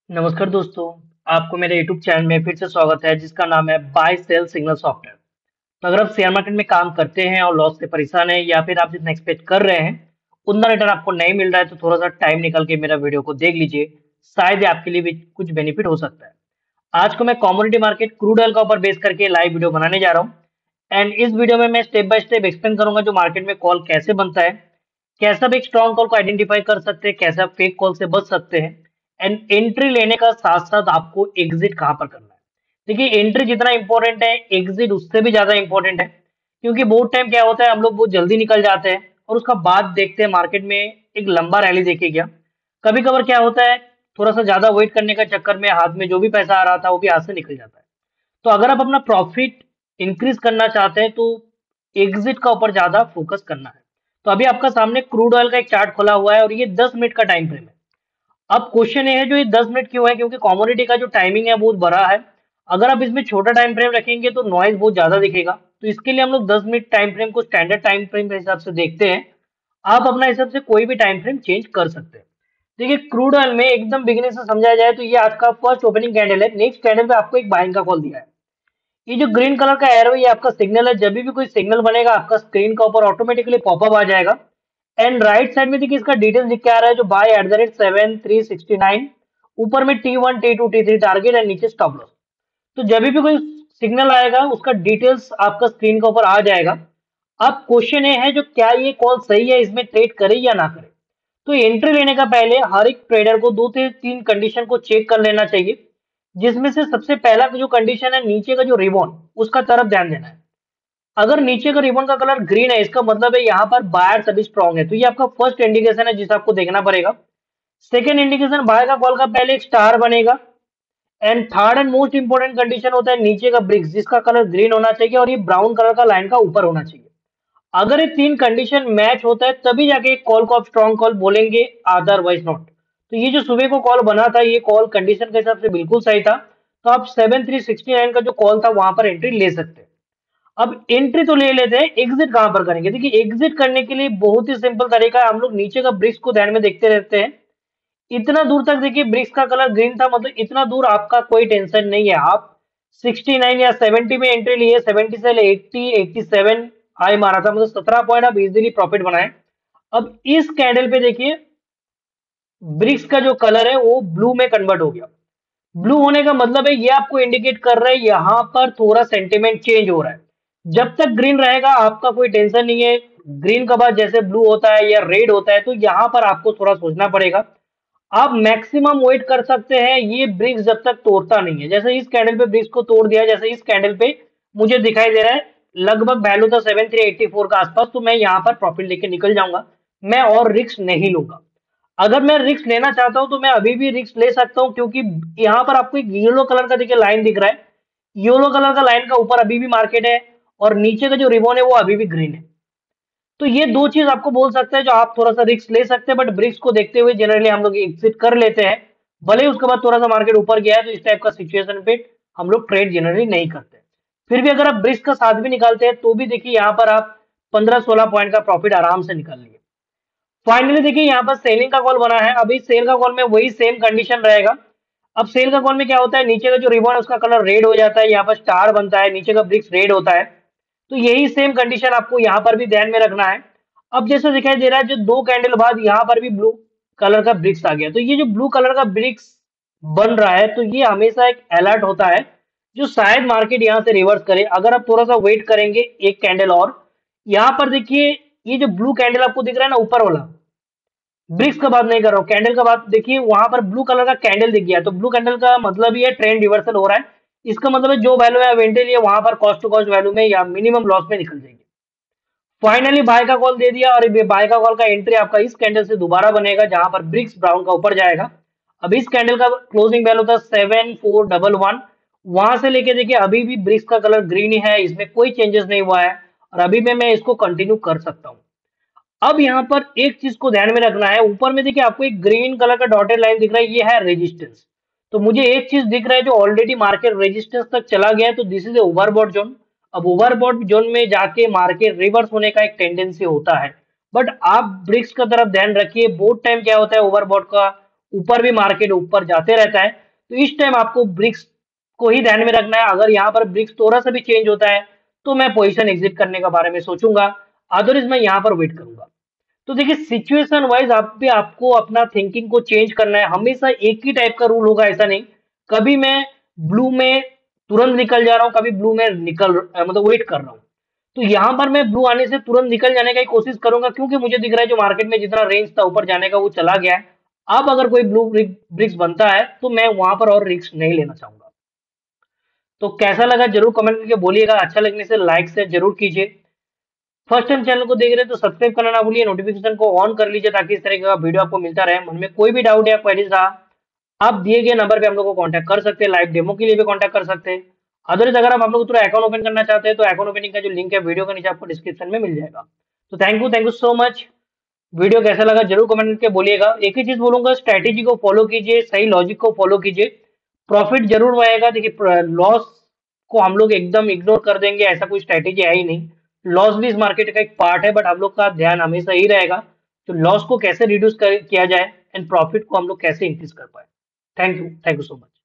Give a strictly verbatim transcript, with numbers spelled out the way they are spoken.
नमस्कार दोस्तों, आपको मेरे यूट्यूब चैनल में फिर से स्वागत है जिसका नाम है बाय सेल सिग्नल सॉफ्टवेयर। तो अगर आप शेयर मार्केट में काम करते हैं और लॉस से परेशान हैं या फिर आप जितना एक्सपेक्ट कर रहे हैं उतना रिटर्न आपको नहीं मिल रहा है तो थोड़ा सा टाइम निकल के मेरा वीडियो को देख लीजिए। शायद ये आपके लिए भी कुछ बेनिफिट हो सकता है। आज को मैं कमोडिटी मार्केट क्रूड ऑयल का ऊपर बेस करके लाइव वीडियो बनाने जा रहा हूँ। एंड इस वीडियो में मैं स्टेप बाय स्टेप एक्सप्लेन करूंगा जो मार्केट में कॉल कैसे बनता है, कैसे आप एक स्ट्रॉन्ग कॉल को आइडेंटिफाई कर सकते हैं, कैसे आप फेक कॉल से बच सकते हैं, एंड एंट्री लेने का साथ साथ आपको एग्जिट कहां पर करना है। देखिए, एंट्री जितना इंपॉर्टेंट है एग्जिट उससे भी ज्यादा इंपॉर्टेंट है, क्योंकि बहुत टाइम क्या होता है हम लोग बहुत जल्दी निकल जाते हैं और उसका बाद देखते हैं मार्केट में एक लंबा रैली देखे गया। कभी कभार क्या होता है, थोड़ा सा ज्यादा वेट करने का चक्कर में हाथ में जो भी पैसा आ रहा था वो भी हाथ से निकल जाता है। तो अगर आप अपना प्रॉफिट इंक्रीज करना चाहते हैं तो एग्जिट का ऊपर ज्यादा फोकस करना है। तो अभी आपका सामने क्रूड ऑयल का एक चार्ट खुला हुआ है और ये दस मिनट का टाइम फ्रेम है। अब क्वेश्चन ये है जो ये दस मिनट क्यों है, क्योंकि कमोडिटी का जो टाइमिंग है बहुत बड़ा है। अगर आप इसमें छोटा टाइम फ्रेम रखेंगे तो नॉइज बहुत ज्यादा दिखेगा। तो इसके लिए हम लोग दस मिनट टाइम फ्रेम को स्टैंडर्ड टाइम फ्रेम के हिसाब से देखते हैं। आप अपना हिसाब से कोई भी टाइम फ्रेम चेंज कर सकते हैं। देखिए, क्रूड ऑयल में एकदम बिगिनिंग से समझाया जाए तो ये आज का फर्स्ट ओपनिंग कैंडल है। नेक्स्ट कैंडल पे आपको एक बाइंग का कॉल दिया है। ये जो ग्रीन कलर का एरो ये आपका सिग्नल है। जब भी कोई सिग्नल बनेगा आपका स्क्रीन का ऊपर ऑटोमेटिकली पॉपअप आ जाएगा। एंड राइट साइड में देखिए इसका डिटेल्स लिख के आ रहा है जो buy at the rate seven three sixty nine. ऊपर में T one T two T three target and नीचे स्टॉप लॉस। तो जब भी कोई सिग्नल आएगा उसका डिटेल्स आपका स्क्रीन के ऊपर आ जाएगा। अब क्वेश्चन ये है जो क्या ये कॉल सही है, इसमें ट्रेड करे या ना करे। तो एंट्री लेने का पहले हर एक ट्रेडर को दो से तीन कंडीशन को चेक कर लेना चाहिए, जिसमें से सबसे पहला जो कंडीशन है नीचे का जो रिबॉन उसका तरफ ध्यान देना है। अगर नीचे का रिबन का कलर ग्रीन है इसका मतलब है यहाँ पर बायर्स अभी स्ट्रॉन्ग है। तो ये आपका फर्स्ट इंडिकेशन है जिसे आपको देखना पड़ेगा। सेकंड इंडिकेशन बाय का कॉल का पहले एक स्टार बनेगा। And third and most important condition होता है नीचे का ब्रिक्स जिसका कलर ग्रीन होना चाहिए और ये ब्राउन कलर का लाइन का ऊपर होना चाहिए। अगर ये तीन कंडीशन मैच होता है तभी जाके एक कॉल को आप स्ट्रॉन्ग कॉल बोलेंगे, अदरवाइज नॉट। तो ये जो सुबह को कॉल बना था ये कॉल कंडीशन के हिसाब से बिल्कुल सही था। तो आप सेवन थ्री सिक्सटी नाइन का जो कॉल था वहां पर एंट्री ले सकते हैं। अब एंट्री तो ले लेते हैं, एग्जिट कहां पर करेंगे। देखिए, एग्जिट करने के लिए बहुत ही सिंपल तरीका है। हम लोग नीचे का ब्रिक्स को ध्यान में देखते रहते हैं। इतना दूर तक देखिए ब्रिक्स का कलर ग्रीन था, मतलब इतना दूर आपका कोई टेंशन नहीं है। आप सिक्सटी नाइन या सेवेंटी में एंट्री लिए, सेवेंटी से एट्टी एट्टी सेवन हाई मारा था, मतलब सत्रह पॉइंट आप इजीली प्रॉफिट बनाए। अब इस कैंडल पे देखिए ब्रिक्स का जो कलर है वो ब्लू में कन्वर्ट हो गया। ब्लू होने का मतलब है ये आपको इंडिकेट कर रहा है यहाँ पर थोड़ा सेंटिमेंट चेंज हो रहा है। जब तक ग्रीन रहेगा आपका कोई टेंशन नहीं है। ग्रीन के बाद जैसे ब्लू होता है या रेड होता है तो यहाँ पर आपको थोड़ा सोचना पड़ेगा। आप मैक्सिमम वेट कर सकते हैं ये ब्रिक्स जब तक तोड़ता नहीं है। जैसे इस कैंडल पे ब्रिक्स को तोड़ दिया, जैसे इस कैंडल पे मुझे दिखाई दे रहा है लगभग वैल्यू था सेवन थ्री एट्टी फोर का आसपास, तो मैं यहाँ पर प्रॉफिट लेके निकल जाऊंगा। मैं और रिस्क नहीं लूंगा। अगर मैं रिस्क लेना चाहता हूं तो मैं अभी भी रिस्क ले सकता हूं, क्योंकि यहाँ पर आपको एक येलो कलर का देखिए लाइन दिख रहा है। येलो कलर का लाइन का ऊपर अभी भी मार्केट है और नीचे का जो रिबन है वो अभी भी ग्रीन है। तो ये दो चीज आपको बोल सकते हैं जो आप थोड़ा सा रिस्क ले सकते हैं, बट ब्रिक्स को देखते हुए जनरली हम लोग एग्जिट कर लेते हैं। भले ही उसके बाद थोड़ा सा मार्केट ऊपर गया है तो इस टाइप का सिचुएशन पे हम लोग ट्रेड जनरली नहीं करते। फिर भी अगर आप ब्रिक्स का साथ भी निकालते हैं तो भी देखिए यहाँ पर आप पंद्रह सोलह पॉइंट का प्रॉफिट आराम से निकाल लिए। फाइनली देखिए यहाँ पर सेलिंग का कॉल बना है। अभी सेल का कॉल में वही सेम कंडीशन रहेगा। अब सेल का कॉल में क्या होता है, नीचे का जो रिबन है उसका कलर रेड हो जाता है, यहाँ पर स्टार बनता है, नीचे का ब्रिक्स रेड होता है। तो यही सेम कंडीशन आपको यहाँ पर भी ध्यान में रखना है। अब जैसे दिखाई दे रहा है जो दो कैंडल बाद यहाँ पर भी ब्लू कलर का ब्रिक्स आ गया। तो ये जो ब्लू कलर का ब्रिक्स बन रहा है तो ये हमेशा एक अलर्ट होता है जो शायद मार्केट यहाँ से रिवर्स करे। अगर आप थोड़ा सा वेट करेंगे एक कैंडल और, यहाँ पर देखिए ये जो ब्लू कैंडल आपको दिख रहा है ना ऊपर वाला, ब्रिक्स का बात नहीं कर रहा हूँ, कैंडल का बात। देखिए वहां पर ब्लू कलर का कैंडल दिख गया, तो ब्लू कैंडल का मतलब ये ट्रेंड रिवर्सल हो रहा है। इसका मतलब है जो वैल्यू है वेंटे लिए वहां पर कॉस्ट टू कॉस्ट वैल्यू में या मिनिमम लॉस में निकल जाएगी। फाइनली बाय का कॉल दे दिया और ये बाय का कॉल का एंट्री आपका इस कैंडल से दोबारा बनेगा जहां पर ब्रिक्स ब्राउन का ऊपर जाएगा। अब इस कैंडल का क्लोजिंग वैल्यू था सेवन फोर डबल वन। वहां से लेके देखिए अभी भी ब्रिक्स का कलर ग्रीन ही है, इसमें कोई चेंजेस नहीं हुआ है और अभी भी मैं इसको कंटिन्यू कर सकता हूँ। अब यहाँ पर एक चीज को ध्यान में रखना है, ऊपर में देखिए आपको एक ग्रीन कलर का डॉटेड लाइन दिख रहा है, ये है रेजिस्टेंस। तो मुझे एक चीज दिख रहा है जो ऑलरेडी मार्केट रेजिस्टेंस तक चला गया है, तो दिस इज ओवरबॉट जोन। अब ओवरबॉट जोन में जाके मार्केट रिवर्स होने का एक टेंडेंसी होता है, बट आप ब्रिक्स का तरफ ध्यान रखिए। बहुत टाइम क्या होता है ओवरबॉट का, ऊपर भी मार्केट ऊपर जाते रहता है, तो इस टाइम आपको ब्रिक्स को ही ध्यान में रखना है। अगर यहाँ पर ब्रिक्स थोड़ा सा भी चेंज होता है तो मैं पोजीशन एग्जिट करने के बारे में सोचूंगा, अदरवाइज मैं यहाँ पर वेट करूंगा। तो देखिए सिचुएशन वाइज आप भी आपको अपना थिंकिंग को चेंज करना है। हमेशा एक ही टाइप का रूल होगा ऐसा नहीं, कभी मैं ब्लू में तुरंत निकल जा रहा हूँ, कभी ब्लू में निकल अ, मतलब वेट कर रहा हूँ। तो यहाँ पर मैं ब्लू आने से तुरंत निकल जाने का ही कोशिश करूंगा, क्योंकि मुझे दिख रहा है जो मार्केट में जितना रेंज था ऊपर जाने का वो चला गया है। अब अगर कोई ब्लू ब्रिक्स बनता है तो मैं वहां पर और रिस्क नहीं लेना चाहूंगा। तो कैसा लगा जरूर कमेंट करके बोलिएगा, अच्छा लगने से लाइक से जरूर कीजिए। फर्स्ट टाइम चैनल को देख रहे हैं तो सब्सक्राइब करना ना भूलिए, नोटिफिकेशन को ऑन कर लीजिए ताकि इस तरह का वीडियो आपको मिलता रहे। मन में कोई भी डाउट या क्वेरीज रहा, आप दिए गए नंबर पे हम लोग को कांटेक्ट कर सकते हैं, लाइव डेमो के लिए भी कांटेक्ट कर सकते हैं। अदरवाइज अगर आप हम लोग थोड़ा अकाउंट ओपन करना चाहते हैं तो अकाउंट ओपनिंग का जो लिंक है वीडियो के नीचे आपको डिस्क्रिप्शन में मिल जाएगा। तो thank you thank you so much. Video कैसा लगा जरूर कमेंट करके बोलिएगा। एक ही चीज बोलूंगा, स्ट्रैटेजी को फॉलो कीजिए, सही लॉजिक को फॉलो कीजिए, प्रॉफिट जरूर आएगा। देखिए लॉस को हम लोग एकदम इग्नोर कर देंगे ऐसा कोई स्ट्रैटेजी है ही नहीं। लॉस भी इस मार्केट का एक पार्ट है, बट हम लोग का ध्यान हमेशा ही रहेगा तो लॉस को कैसे रिड्यूस किया जाए एंड प्रॉफिट को हम लोग कैसे इंक्रीज कर पाए। Thank you thank you so much.